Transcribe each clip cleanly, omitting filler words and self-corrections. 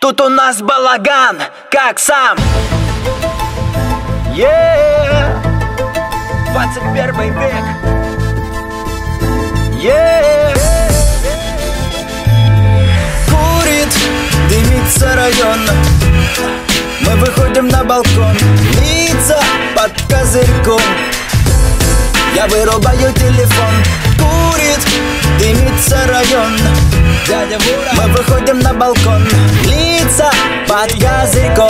Тут у нас балаган, как сам. 21 век. Курит, дымится район. Мы выходим на балкон, лица под козырьком. Я вырубаю телефон. Курит, дымится район. Дядя Вура. Мы выходим на балкон, лица под козырьком.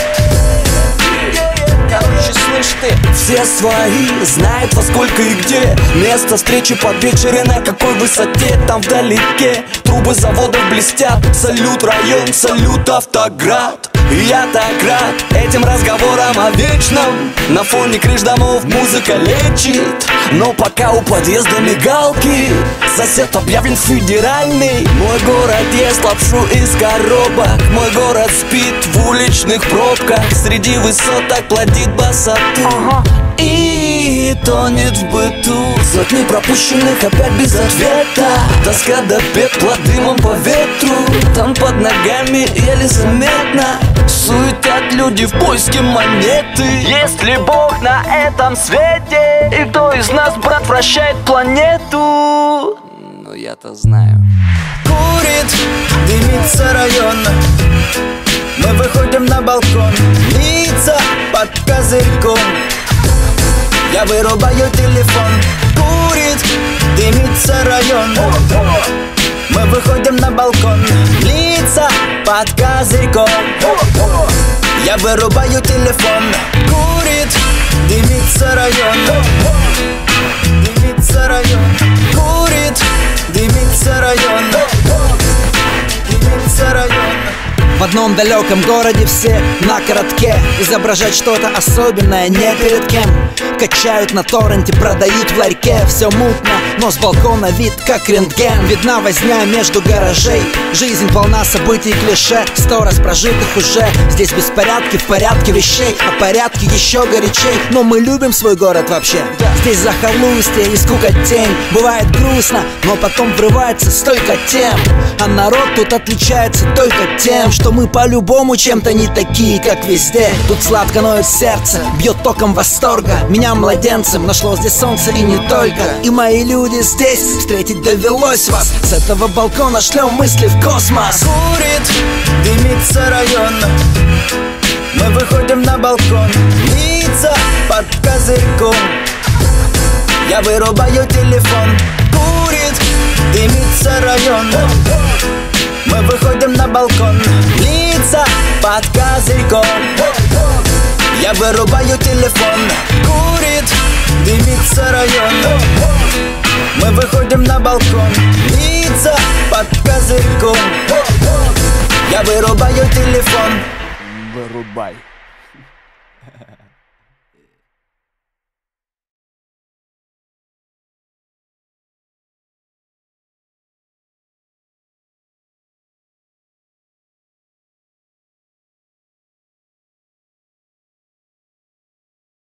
Короче, слышь ты, все свои, знают во сколько и где. Место встречи под вечер и на какой высоте. Там вдалеке трубы заводов блестят. Салют район, салют Автоград. И я так рад этим разговорам о вечном. На фоне крыш домов музыка лечит. Но пока у подъезда мигалки, сосед объявлен федеральный. Мой город ест лапшу из коробок. Мой город спит в уличных пробках. Среди высоток плодит басоту. И тонет в быту. Сотни пропущенных опять без ответа. Тоска до пепла дымом по ветру. Там под ногами еле заметно суетят люди в поиске монеты. есть ли Бог на этом свете? И кто из нас, брат, вращает планету? Ну я-то знаю. Курит, дымится район. Мы выходим на балкон, лица под козырьком. Я вырубаю телефон. Курит, дымится район. Мы выходим на балкон, лица под козырьком. Я вырубаю телефон. Курит, дымится район. Дымится район. Курит, дымится район. Дымится район. В одном далеком городе все на коротке. Изображать что-то особенное не перед кем. Качают на торренте, продают в ларьке. Все мутно, но с балкона вид как рентген. Видна возня между гаражей. Жизнь полна событий и клише. 100 раз прожитых уже. Здесь беспорядки в порядке вещей. А порядки еще горячей. Но мы любим свой город вообще. Здесь захолустье и скукотень. Бывает грустно, но потом врывается столько тем. А народ тут отличается только тем, что мы по-любому чем-то не такие, как везде. Тут сладко ноет сердце, бьет током восторга. Меня младенцем нашло здесь солнце и не только. И мои люди здесь, встретить довелось вас. С этого балкона шлем мысли в космос. Курит, дымится район. Мы выходим на балкон, лица под козырьком. Я вырубаю телефон. Курит, дымится район. Мы выходим на балкон, лица под козырьком. Я вырубаю телефон. Курит, дымится район. Мы выходим на балкон, лица под козырьком. Я вырубаю телефон. Вырубай.